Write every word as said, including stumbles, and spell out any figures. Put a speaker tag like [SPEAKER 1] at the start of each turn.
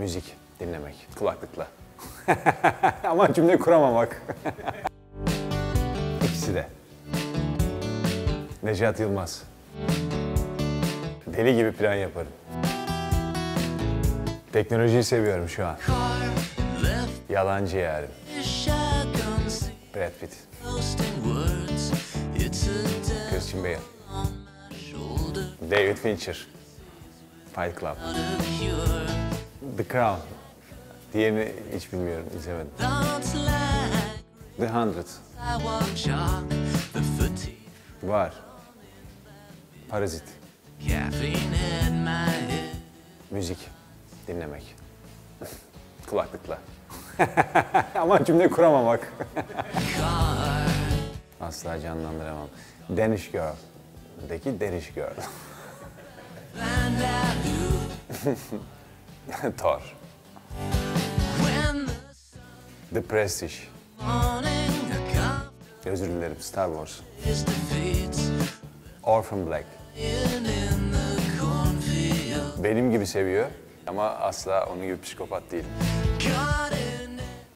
[SPEAKER 1] Müzik dinlemek, kulaklıkla. Ama cümle kuramamak. İkisi de. Necat Yılmaz. Deli gibi plan yaparım. Teknolojiyi seviyorum şu an. Yalancı yarim. Brad Pitt. Christian Bale. David Fincher. Fight Club. The Crown. Diğerini hiç bilmiyorum, izlemedim. The Hundred. Var. Parazit. Müzik dinlemek. Kulaklıkla. Ama cümle kuramamak. Asla canlandıramam. Danish Girl'deki Danish Girl. Thor. The Prestige. Özür dilerim, Star Wars. Orphan Black. Benim gibi seviyor ama asla onun gibi psikopat değil.